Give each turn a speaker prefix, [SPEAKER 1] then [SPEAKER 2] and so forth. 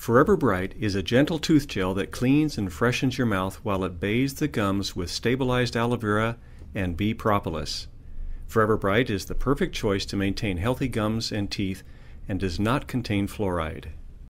[SPEAKER 1] Forever Bright is a gentle tooth gel that cleans and freshens your mouth while it bathes the gums with stabilized aloe vera and bee propolis. Forever Bright is the perfect choice to maintain healthy gums and teeth and does not contain fluoride.